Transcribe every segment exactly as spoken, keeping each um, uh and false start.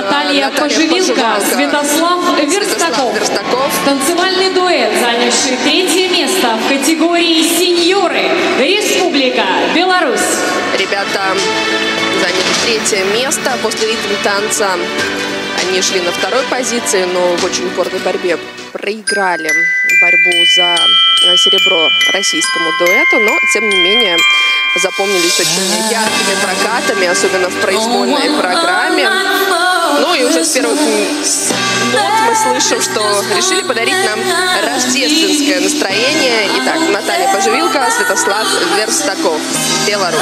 Наталья, Наталья Поживилка, Святослав Верстаков. Верстаков. Танцевальный дуэт, занявший третье место в категории сеньоры. Республика Беларусь. Ребята заняли третье место. После ритм-танца они шли на второй позиции, но в очень упорной борьбе проиграли борьбу за серебро российскому дуэту, но, тем не менее, запомнились очень яркими прокатами, особенно в произвольной программе. Ну и уже с первых нот мы слышим, что решили подарить нам рождественское настроение. Итак, Наталья Поживилка, Святослав Верстаков, Беларусь.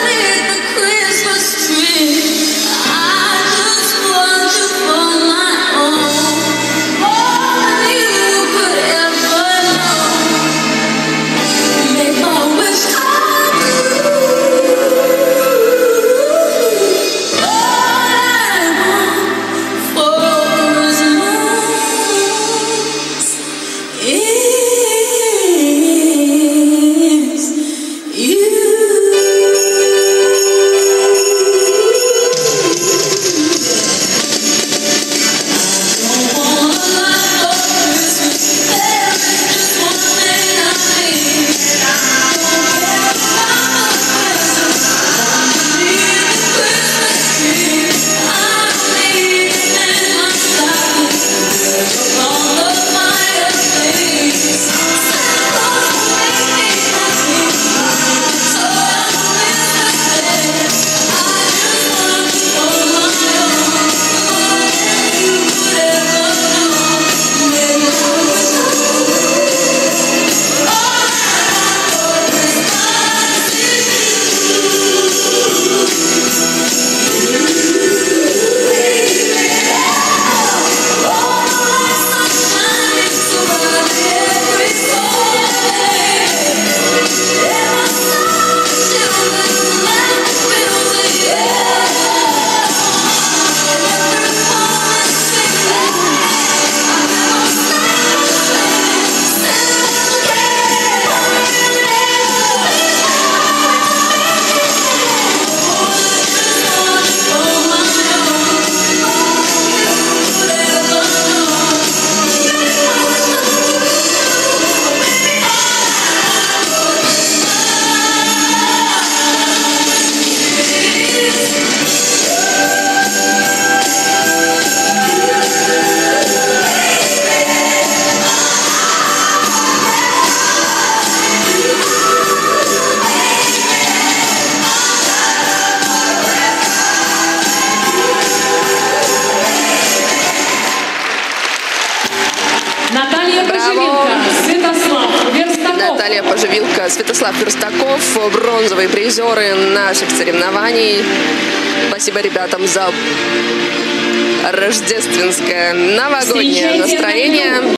Наталья Поживилка, Святослав Верстаков. Наталья Поживилка, Святослав Верстаков, бронзовые призеры наших соревнований. Спасибо ребятам за рождественское новогоднее настроение.